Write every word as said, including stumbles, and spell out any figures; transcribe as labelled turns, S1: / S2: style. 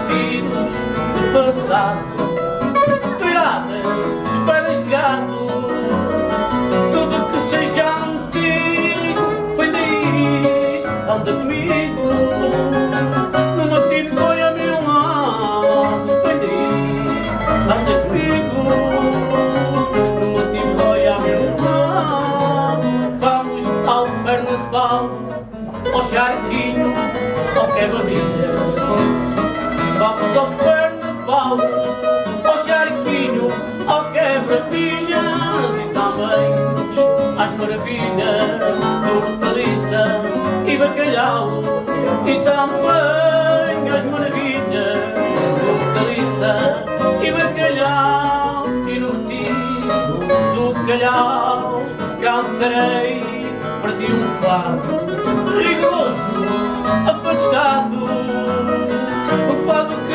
S1: sentidos do passado. Piratas, espadas de gato, tudo que seja antigo vem daí, anda comigo. No meu tipo foi a meu lado, vem daí, anda comigo. No meu tipo foi a meu lado. Vamos ao perna de pau, ao charquinho, ao quebra-milha. Vamos ao perna de pau, ao charquinho, ao quebra-pilhas e também às maravilhas do hortaliça e bacalhau. E também às maravilhas do hortaliça e bacalhau. E no tiro do calhau cantarei para ti um fado rigoroso, afastado, o fado